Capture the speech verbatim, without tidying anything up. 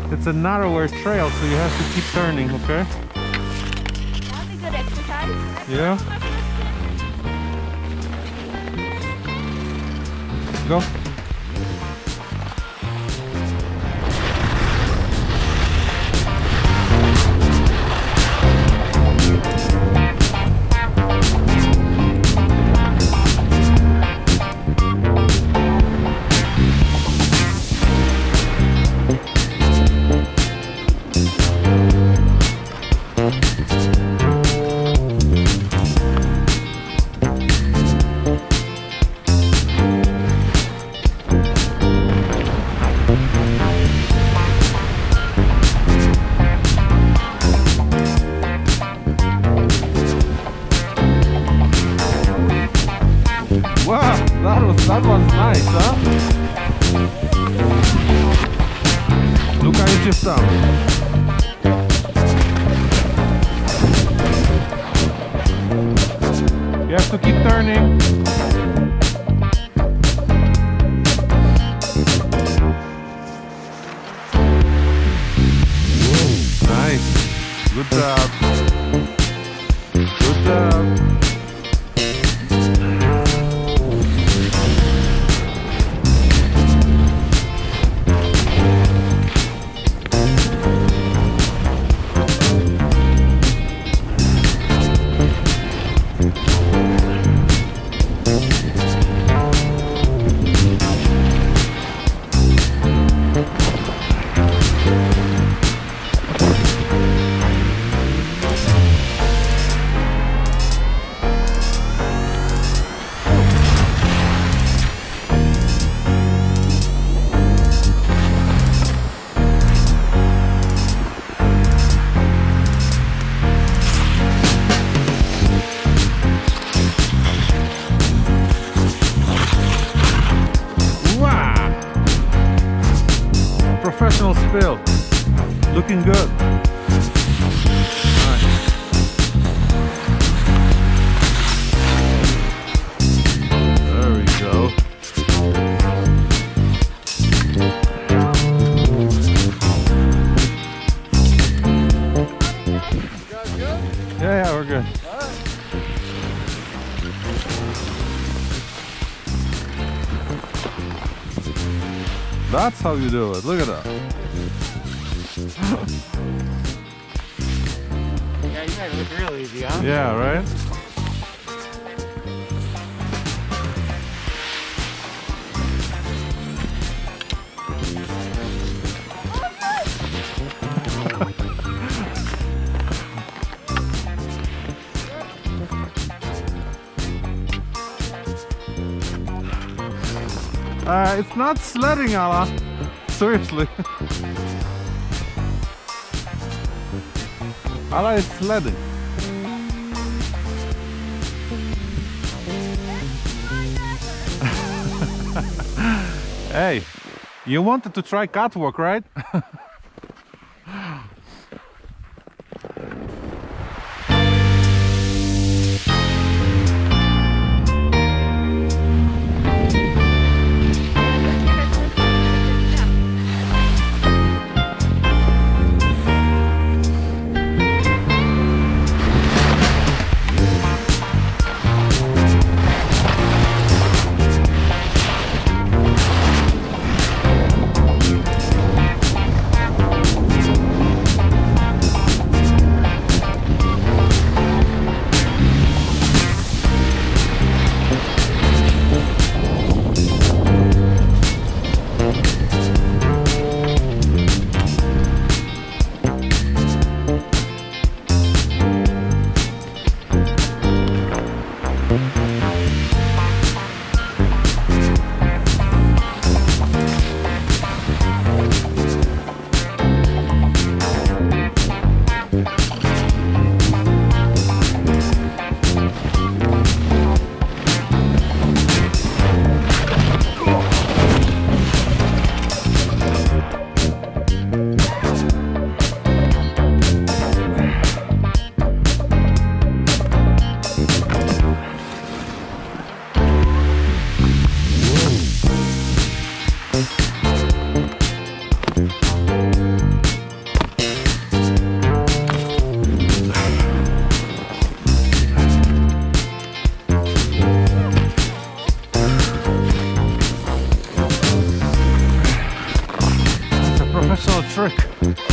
It's a narrower trail, so you have to keep turning, okay? That'd be good exercise. Yeah. Go. Wow, that was that was nice, huh? Look how it just sounds. You have to keep turning. Nice. Good job. Good job. Professional spill. Looking good. Nice. There we go. Yeah, yeah, we're good. That's how you do it. Look at that. Yeah, you guys look real easy, huh? Yeah, right? Uh, it's not sledding, Ala. Seriously. Ala is sledding. Hey, you wanted to try Catwalk, right? trick.